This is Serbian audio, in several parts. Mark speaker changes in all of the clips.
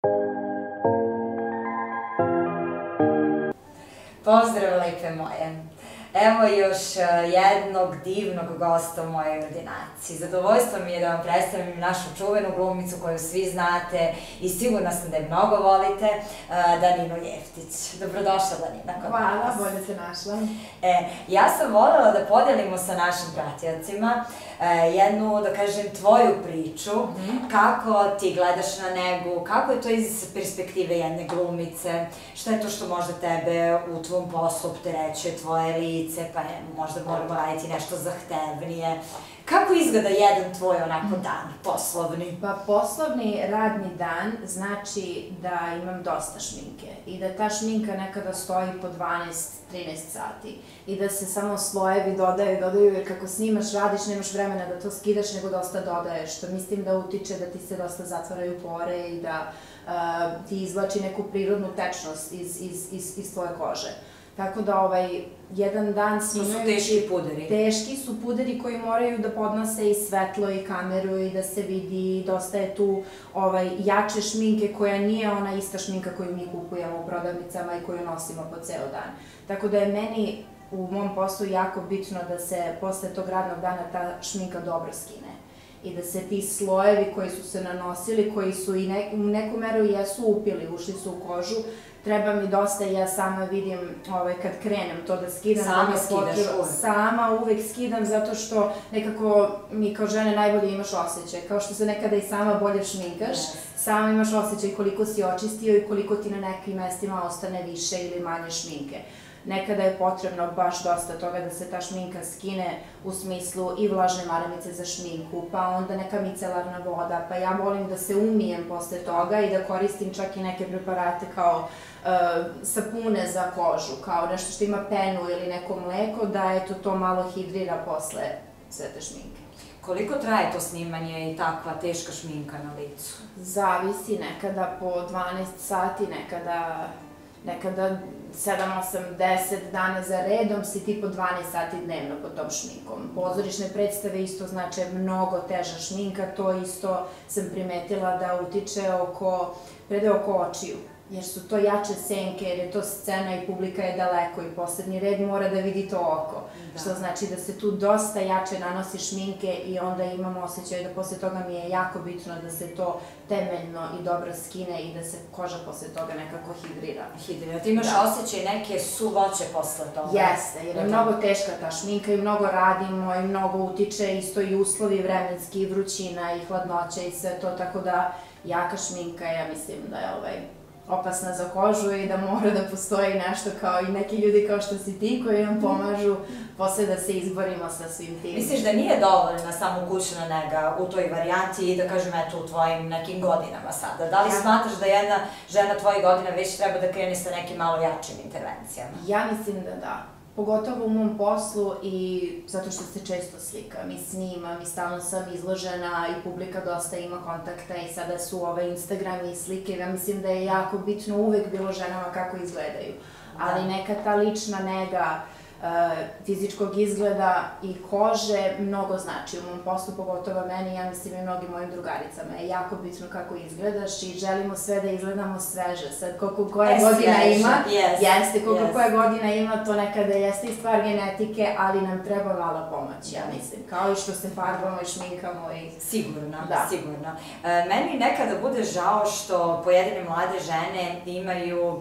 Speaker 1: Pozdrav, lepe moje. Evo još jednog divnog gosta u mojoj ordinaciji. Zadovoljstvo mi je da vam predstavim našu čuvenu glumicu koju svi znate i sigurna sam da je mnogo volite, Daninu Jeftić. Dobrodošla, Danina.
Speaker 2: Hvala, bolje se našla.
Speaker 1: Ja sam voljela da podelimo sa našim pratiocima jednu, da kažem, tvoju priču, kako ti gledaš na negu, kako je to iz perspektive jedne glumice, šta je to što možda tebe u tvom poslu opterećuje, tvoje lice, pa možda moramo raditi nešto zahtevnije. Kako izgleda jedan tvoj onako dan, poslovni?
Speaker 2: Pa poslovni radni dan znači da imam dosta šminke i da ta šminka nekada stoji po 12-13 sati i da se samo slojevi dodaju, jer kako snimaš, radiš, nemaš vremena da to skidaš, nego dosta dodaješ, što mislim da utiče da ti se dosta zatvaraju pore i da ti izvlači neku prirodnu tečnost iz tvoje kože. Tako da jedan dan snimajući...
Speaker 1: To su teški puderi.
Speaker 2: Teški su puderi koji moraju da podnose i svetlo i kameru i da se vidi, dosta je tu jače šminke koja nije ona ista šminka koju mi kupujemo u prodavnicama i koju nosimo po ceo dan. Tako da je meni u mom poslu jako bitno da se posle tog radnog dana ta šminka dobro skine i da se ti slojevi koji su se nanosili, koji su i u neku meru jesu upili, ušli su u kožu, treba mi dosta i ja sama vidim kad krenem to da skidam.
Speaker 1: Sama skidaš uvek?
Speaker 2: Sama uvek skidam zato što nekako mi kao žene najbolje imaš osjećaj. Kao što se nekada i sama bolje šminkaš, sama imaš osjećaj koliko si očistio i koliko ti na nekim mestima ostane više ili manje šminke. Nekada je potrebno baš dosta toga da se ta šminka skine u smislu i vlažne maramice za šminku, pa onda neka micelarna voda, pa ja volim da se umijem posle toga i da koristim čak i neke preparate kao sapune za kožu, kao nešto što ima penu ili neko mleko, da to malo hidrira posle sve te šminke.
Speaker 1: Koliko traje to snimanje i takva teška šminka na licu?
Speaker 2: Zavisi, nekada po 12 sati, nekada 7, 8, 10 dana za redom si ti po 12 sati dnevno pod tom šminkom. Pozorišne predstave isto znače mnogo teža šminka, to isto sam primetila da utiče prede oko očiju, jer su to jače senke, jer je to scena i publika je daleko i poslednji red mora da vidi to oko. Što znači da se tu dosta jače nanosi šminke i onda imam osjećaj da posle toga mi je jako bitno da se to temeljno i dobro skine i da se koža posle toga nekako hidrira.
Speaker 1: Hidrira. Ti imaš osjećaj neke suvoće posle toga?
Speaker 2: Jeste, jer je mnogo teška ta šminka i mnogo radimo i mnogo utiče isto i uslovi vremenski, i vrućina i hladnoća i sve to, tako da jaka šminka, ja mislim da je opasna za kožu i da mora da postoji nešto kao i neki ljudi kao što si ti koji nam pomažu posle da se izborimo sa svim tim.
Speaker 1: Misliš da nije dovoljna samo kućna nega u toj varijanti i da kažem eto u tvojim nekim godinama sada? Da li smatraš da jedna žena tvojih godina već treba da krene sa nekim malo jačim intervencijama?
Speaker 2: Ja mislim da da. Pogotovo u mom poslu i zato što se često slika, mi snimam i stalno sam izložena i publika dosta ima kontakta i sada su Instagram i slike. Ja mislim da je jako bitno uvek bilo ženama kako izgledaju, ali neka ta lična nega fizičkog izgleda i kože mnogo znači u mom poslu, pogotovo meni, ja mislim i mnogim mojim drugaricama. Je jako bitno kako izgledaš i želimo sve da izgledamo sveže. Sad, koliko koja godina ima, koliko koja godina ima, to nekada jeste i stvar genetike, ali nam treba malo pomoć, ja mislim. Kao i što se farbamo i šminkamo i...
Speaker 1: Sigurno, sigurno. Meni nekada bude žao što pojedine mlade žene imaju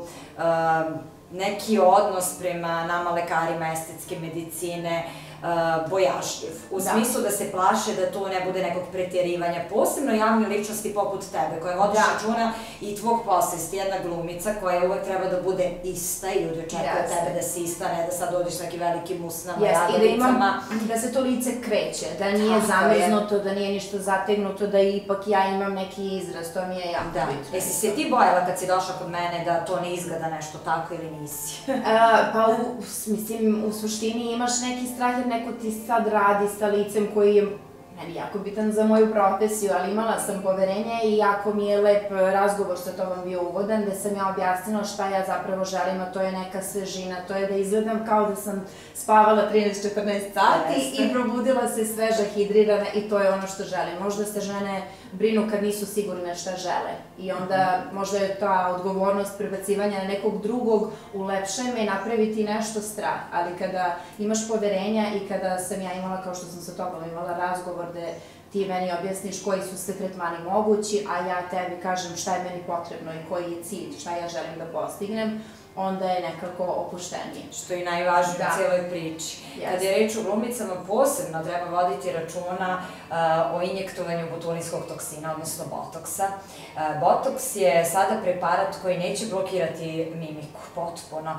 Speaker 1: neki odnos prema nama lekarima estetske medicine bojažljiv, u smislu da se plaše da tu ne bude nekog pretjerivanja, posebno javne ličnosti poput tebe, koja vodiš računa i tvog posla, si jedna glumica koja uvek treba da bude ista i ljudi očekuju od tebe da si ista, ne da sad dođeš s nekim velikim usnama, jadovicama.
Speaker 2: I da se to lice kreće, da nije zamrznuto, da nije ništa zategnuto, da ipak ja imam neki izraz, to mi je jako bitno.
Speaker 1: Jesi se ti bojala kad si došla kod mene da to ne izgleda nešto tako ili nisi?
Speaker 2: Pa, mislim, u suštini imaš neki strah jer neko ti sad radi sa licem koji je meni jako bitan za moju profesiju, ali imala sam poverenje i jako mi je lep razgovor sa tobom bio ugodan, gde sam ja objasnila šta ja zapravo želim, a to je neka svežina, to je da izgledam kao da sam spavala 13-14 sati i probudila se sveža, hidrirana i to je ono što želim. Možda se žene brinu kad nisu sigurne šta žele i onda možda je ta odgovornost prebacivanja na nekog drugog ulepše me i napraviti nešto strah, ali kada imaš poverenja i kada sam ja imala, kao što sam sa tobom imala razgovor gde ti meni objasniš koji su sve tretmani mogući, a ja tebi kažem šta je meni potrebno i koji je cilj, šta ja želim da postignem, onda je nekako opuštenije.
Speaker 1: Što je najvažnije u cijeloj priči. Kad je reč o glumicama, posebno treba voditi računa o injektovanju botulinskog toksina, odnosno botoksa. Botoks je sada preparat koji neće blokirati mimiku potpuno.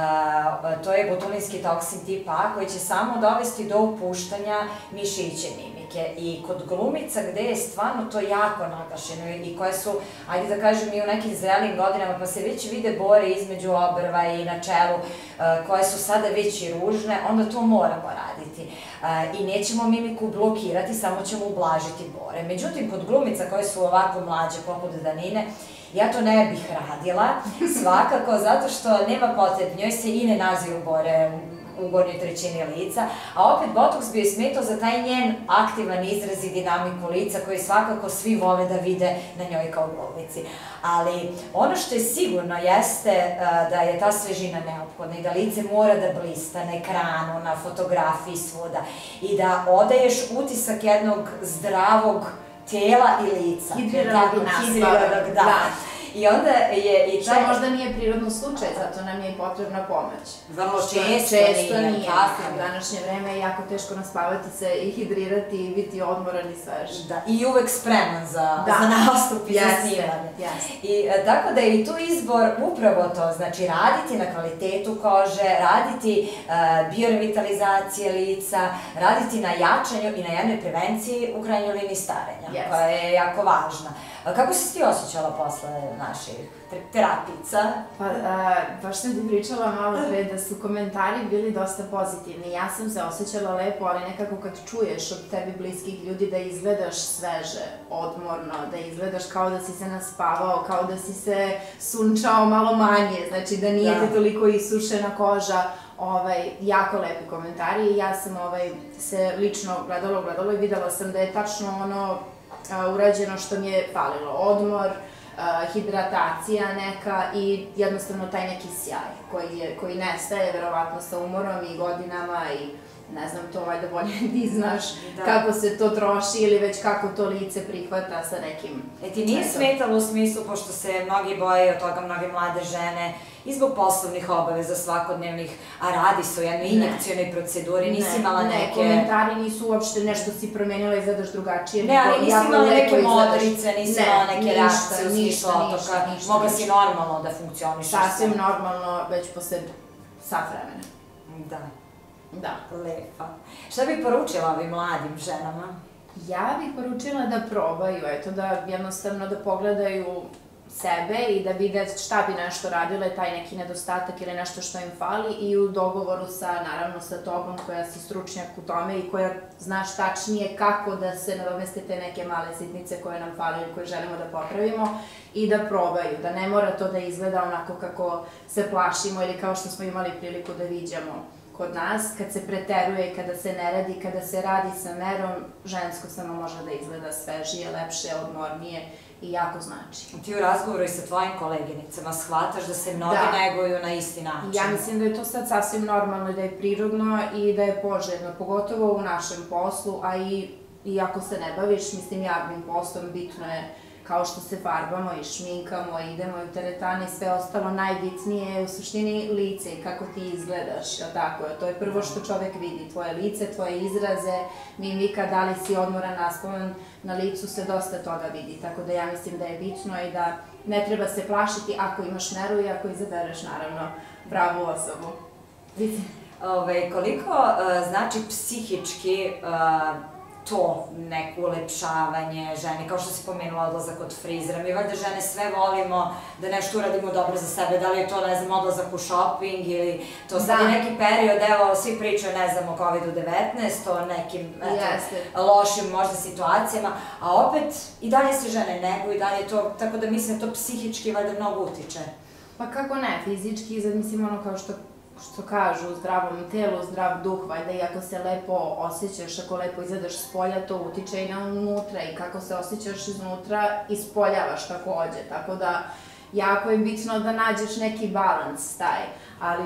Speaker 1: To je botulinski toksin tipa A koji će samo dovesti do opuštanja mišića mimike. I kod glumica gde je stvarno to jako naglašeno i koje su, ajde da kažem, i u nekim zrelim godinama, pa se već vide bore između obrva i na čelu, koje su sada već i ružne, onda to moramo raditi. I nećemo mimiku blokirati, samo ćemo ublažiti bore. Međutim, kod glumica koje su ovako mlađe, poput Danine, ja to ne bih radila, svakako, zato što nema potrebe, njoj se i ne naziru bore u gornjoj trećini lica, a opet botoks bi joj smetao za taj njen aktivan izraz i dinamiku lica koji svakako svi vole da vide na njoj kao glumici. Ali ono što je sigurno jeste da je ta svežina neophodna i da lice mora da blista na ekranu, na fotografiji, svuda i da odaješ utisak jednog zdravog tela i lica.
Speaker 2: Hidriranog, da.
Speaker 1: I onda je...
Speaker 2: Što možda nije prirodno slučaj, zato nam je i potrebna pomoć.
Speaker 1: Vrlo često nije.
Speaker 2: U današnje vreme je jako teško naspavati se i hidrirati i biti odmoran i svež.
Speaker 1: Da, i uvek spreman za nastup i za snimanje. I tako da je i tu izbor upravo to, znači raditi na kvalitetu kože, raditi biorevitalizacije lica, raditi na jačanju i na jednoj prevenciji u krajnjoj liniji starenja, koja je jako važna. Kako si ti osjećala posle naših terapica?
Speaker 2: Pa, baš sam ti pričala malo pre da su komentari bili dosta pozitivni. Ja sam se osjećala lepo, ali nekako kad čuješ od tebi bliskih ljudi da izgledaš sveže, odmorno, da izgledaš kao da si se naspavao, kao da si se sunčao malo manje, znači da nije te toliko isušena koža, jako lepi komentari i ja sam se lično gledala i videla sam da je tačno ono urađeno što mi je falilo. Odmor, hidratacija neka i jednostavno taj neki sjaj koji nestaje verovatno sa umorom i godinama i ne znam, to valjda bolje ti znaš kako se to troši ili već kako to lice prihvata sa nekim...
Speaker 1: Ti nije smetalo u smislu, pošto se mnogi boje od toga, mnoge mlade žene, i zbog poslovnih obaveza svakodnevnih, a radi se o jednoj injekcionoj proceduri, nisi imala neke...
Speaker 2: Ne, komentari nisu uopšte nešto si promenila i izgledaš drugačije.
Speaker 1: Ne, ali nisi imala neke modrice, nisi imala neke reakcije u smislu otoka, mogla si normalno da funkcioniš.
Speaker 2: Sasvim normalno, već posle sat vremena.
Speaker 1: Da.
Speaker 2: Da.
Speaker 1: Lepa. Šta bi poručila ovim mladim ženama?
Speaker 2: Ja bih poručila da probaju, eto da jednostavno da pogledaju sebe i da vide šta bi nešto radile, taj neki nedostatak ili nešto što im fali i u dogovoru naravno sa tobom koja si stručnjak u tome i koja znaš tačnije kako da se nadomeste te neke male sitnice koje nam fali ili koje želimo da popravimo i da probaju, da ne mora to da izgleda onako kako se plašimo ili kao što smo imali priliku da viđamo kod nas, kad se preteruje i kada se ne radi, kada se radi sa merom, žensko samo može da izgleda svežije, lepše, odmornije i jako znači.
Speaker 1: Ti u razgovoru i sa tvojim koleginicama shvataš da se mnogi neguju na isti način.
Speaker 2: Ja mislim da je to sad sasvim normalno i da je prirodno i da je poželjno, pogotovo u našem poslu, a i ako se ne baviš, mislim, javnim poslom, bitno je kao što se farbamo i šminkamo, idemo u teretane i sve ostalo, najbitnije je u suštini lice i kako ti izgledaš, jel tako? To je prvo što čovek vidi, tvoje lice, tvoje izraze, mimika, da li si odmoran, naspavan, na licu se dosta toga vidi, tako da ja mislim da je bitno i da ne treba se plašiti ako imaš meru i ako izabereš, naravno, pravu osobu.
Speaker 1: Koliko znači psihički to neko ulepšavanje žene, kao što si pomenula odlazak od frizera. Mi valjda žene sve volimo da nešto uradimo dobro za sebe, da li je to, ne znam, odlazak u shopping ili to sad je neki period, evo, svi pričaju, ne znam, o COVID-19, o nekim, lošim možda situacijama, a opet i dalje se žene neguju, i dalje je to, tako da mislim da to psihički valjda mnogo utiče.
Speaker 2: Pa kako ne, fizički, mislim ono kao što kažu, u zdravom telu, zdrav duh, valjda i ako se lepo osjećaš, ako lepo izgledaš s polja, to utiče i na unutra i kako se osjećaš iznutra, ispoljavaš takođe, tako da jako je bitno da nađeš neki balans taj, ali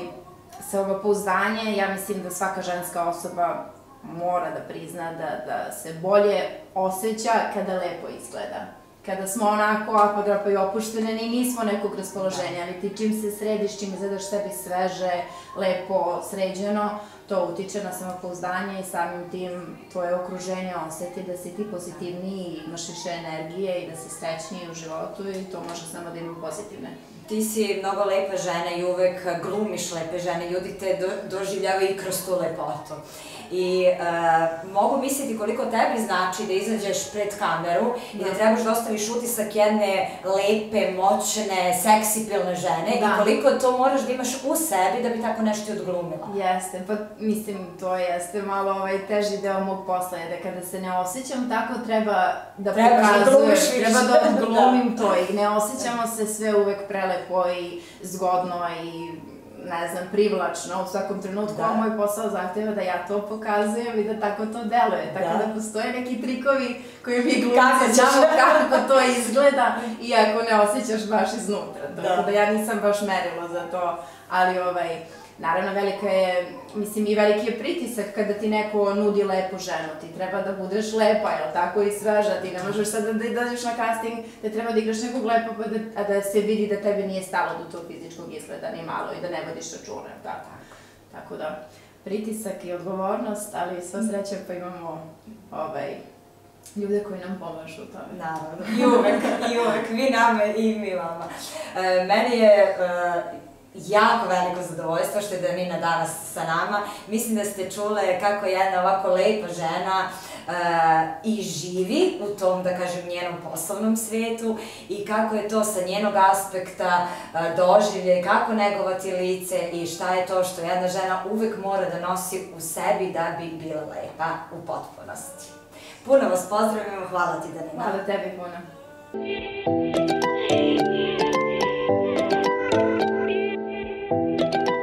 Speaker 2: samopouzdanje, ja mislim da svaka ženska osoba mora da prizna da se bolje osjeća kada lepo izgleda. Kada smo onako apodrapa i opuštene, ni nismo nekog raspoloženja, ali ti čim se središ, čim izgledaš sebi sveže, lepo, sređeno, to utiče na samopouzdanje i samim tim tvoje okruženje oseti da si ti pozitivniji, imaš više energije i da si srećniji u životu i to može samo da ima pozitivne.
Speaker 1: Ti si mnogo lepa žena i uvek glumiš lepe žene, ljudi te doživljavaju i kroz tu lepotu. I mogu misliti koliko tebi znači da izađeš pred kameru i da trebaš da ostaviš utisak jedne lepe, moćne, seksipilne žene i koliko to moraš da imaš u sebi da bi tako nešto odglumila.
Speaker 2: Jeste, pa mislim to jeste malo teži deo mog posla, je da kada se ne osjećam tako treba da pokazujem, treba da odglumim to i ne osjećamo se sve uvek prelepo i zgodno i ne znam, privlačno u svakom trenutku, a moj posao zahteva da ja to pokazujem i da tako to deluje. Tako da postoje neki trikovi koji mi glumci znamo kako to izgleda, iako ne osjećaš baš iznutra. Tako da ja nisam baš merila za to, ali naravno velika je, mislim i veliki je pritisak kada ti neko nudi lepu ženu, ti treba da budeš lepa, jel tako, i sveža, ti ne možeš sad da dođeš na casting, da treba da igraš nekog lepa, a da se vidi da tebi nije stalo do tog fizičkog izgleda ni malo i da ne vodiš računa, tako. Tako da, pritisak i odgovornost, ali sva sreća pa imamo ljude koji nam pomažu u tome.
Speaker 1: Naravno, i uvek, vi nama i mi vama. Meni je jako veliko zadovoljstvo što je Danina danas sa nama. Mislim da ste čule kako jedna ovako lepa žena i živi u tom, da kažem, njenom poslovnom svetu i kako je to sa njenog aspekta doživlje, kako negovati lice i šta je to što jedna žena uvek mora da nosi u sebi da bi bila lepa u potpunosti. Puno vas pozdravljamo, hvala ti Danina.
Speaker 2: Hvala tebi puno.
Speaker 3: Thank you.